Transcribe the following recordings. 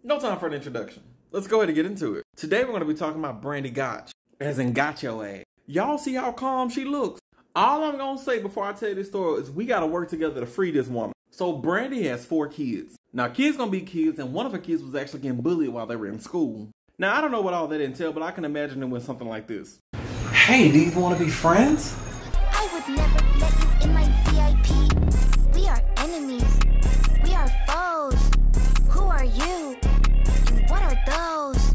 No time for an introduction. Let's go ahead and get into it. Today we're going to be talking about Brandie Gotch, as in got your ass. Y'all see how calm she looks? All I'm going to say before I tell you this story is we got to work together to free this woman. So Brandie has 4 kids. Now kids going to be kids, and one of her kids was actually getting bullied while they were in school. Now I don't know what all that entailed, but I can imagine it went something like this. Hey, do you want to be friends? I would never let you in my VIP. We are enemies. We are foes. Who are you? And what are those?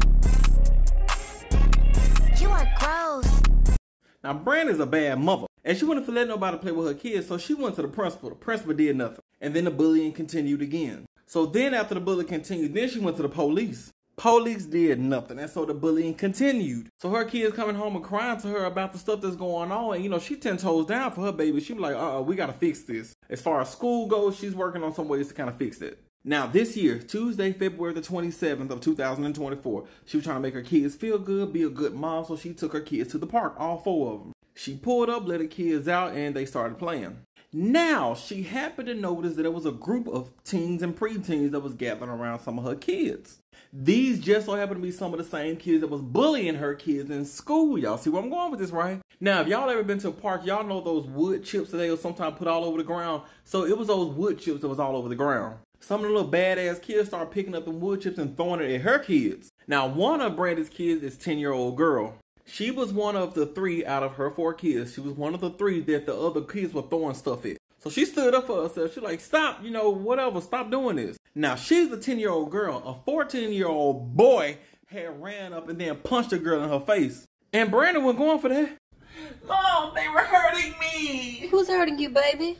You are gross. Now Brandie's a bad mother, and she wouldn't let nobody play with her kids, so she went to the principal. The principal did nothing. And then the bullying continued again. So then after the bullying continued, then she went to the police. Police did nothing, and so the bullying continued. So her kids coming home and crying to her about the stuff that's going on, and you know, she 10 toes down for her baby. She was like, we gotta fix this. As far as school goes, she's working on some ways to kind of fix it. Now this year, Tuesday, February the 27th of 2024, she was trying to make her kids feel good, be a good mom, so she took her kids to the park, all 4 of them. She pulled up, let her kids out, and they started playing. Now, she happened to notice that there was a group of teens and preteens that was gathering around some of her kids. These just so happened to be some of the same kids that was bullying her kids in school. Y'all see where I'm going with this, right? Now, if y'all ever been to a park, y'all know those wood chips that they will sometimes put all over the ground. So it was those wood chips that was all over the ground. Some of the little badass kids started picking up the wood chips and throwing it at her kids. Now, one of Brandie's kids is a 10-year-old girl. She was one of the 3 out of her 4 kids. She was one of the 3 that the other kids were throwing stuff at. So she stood up for herself. She's like, stop, whatever, stop doing this. Now, she's a 10-year-old girl. A 14-year-old boy had ran up and then punched a girl in her face. And Brandie was going for that. Mom, they were hurting me. Who's hurting you, baby?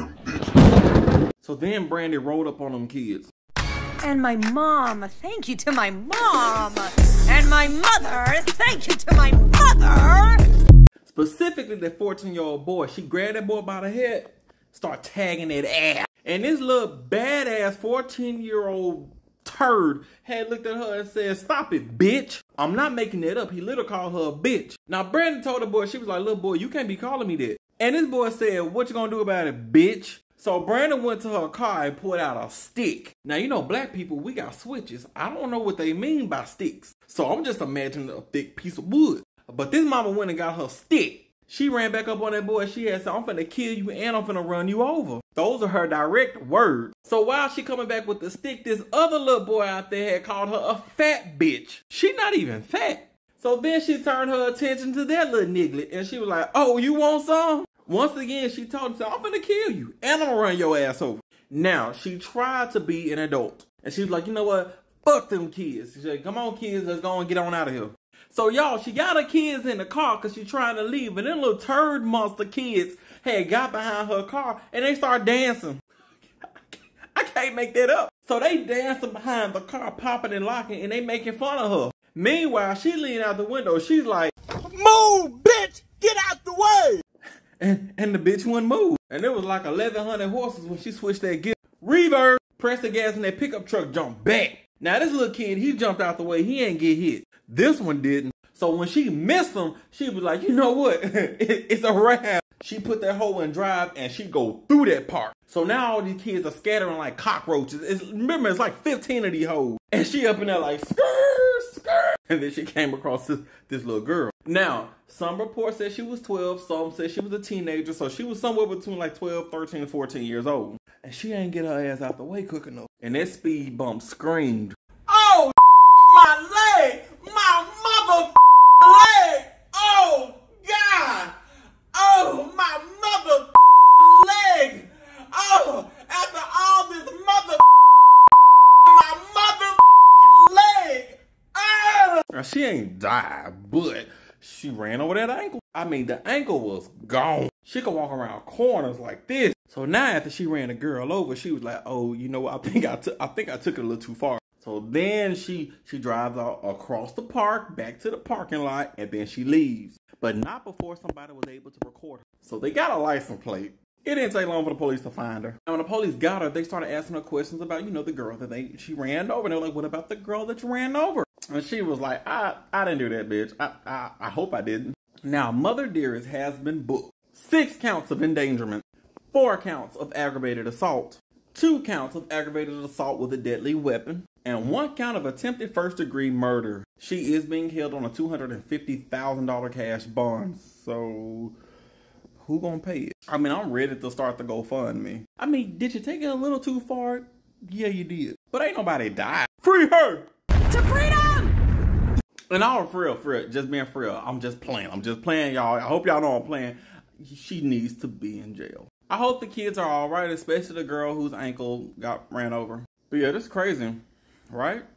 So then Brandie rolled up on them kids. And my mom, thank you to my mom. And my mother, thank you to my mother. Specifically that 14-year-old boy, she grabbed that boy by the head, start tagging that ass. And this little badass 14-year-old turd had looked at her and said, stop it, bitch. I'm not making that up. He literally called her a bitch. Now, Brandie told the boy, she was like, little boy, you can't be calling me that. And this boy said, what you gonna do about it, bitch? So Brandie went to her car and pulled out a stick. Now, you know, black people, we got switches. I don't know what they mean by sticks. So I'm just imagining a thick piece of wood. But this mama went and got her stick. She ran back up on that boy. She had said, I'm finna kill you and I'm finna run you over. Those are her direct words. So while she coming back with the stick, this other little boy out there had called her a fat bitch. She not even fat. So then she turned her attention to that little niglet and she was like, oh, you want some? Once again, she told him, I'm finna kill you and I'm gonna run your ass over. Now, she tried to be an adult. And she was like, you know what? Fuck them kids. She said, come on, kids, let's go and get on out of here. So, y'all, she got her kids in the car because she's trying to leave. And them little turd monster kids had got behind her car and they started dancing. I can't make that up. So they dancing behind the car, popping and locking, and they making fun of her. Meanwhile, she leaned out the window. She's like, move, bitch! Get out the way! And the bitch wouldn't move. And it was like 1,100 horses when she switched that gear. Reverb, pressed the gas and that pickup truck jumped back. Now this little kid, he jumped out the way. He ain't get hit. This one didn't. So when she missed him, she was like, you know what? It's a wrap. She put that hole in drive and she go through that park. So now all these kids are scattering like cockroaches. Remember, it's like 15 of these hoes. And she up in there like, skirt, skirt. And then she came across this little girl. Now, some reports said she was 12. Some said she was a teenager. So she was somewhere between like 12, 13, 14 years old. And she ain't get her ass out the way quick enough. And that speed bump screamed, oh, my leg! My mother leg! Oh, God! Oh, my mother leg! Oh, after all this mother my mother leg! Oh! Now, she ain't died, but she ran over that ankle. I mean, the ankle was gone. She could walk around corners like this. So now after she ran the girl over, she was like, oh, you know what? I think I took it a little too far. So then she drives out across the park, back to the parking lot, and then she leaves. But not before somebody was able to record her. So they got a license plate. It didn't take long for the police to find her. And when the police got her, they started asking her questions about, the girl that she ran over. And they were like, what about the girl that you ran over? And she was like, I didn't do that, bitch. I hope I didn't. Now, Mother Dearest has been booked. 6 counts of endangerment, 4 counts of aggravated assault, 2 counts of aggravated assault with a deadly weapon, and 1 count of attempted first-degree murder. She is being held on a $250,000 cash bond. So, who gonna pay it? I mean, I'm ready to start the GoFundMe. I mean, did you take it a little too far? Yeah, you did. But ain't nobody died. Free her! To freedom! And all for real, just being for real. I'm just playing, y'all. I hope y'all know I'm playing. She needs to be in jail. I hope the kids are all right, especially the girl whose ankle got ran over. But yeah, this is crazy, right?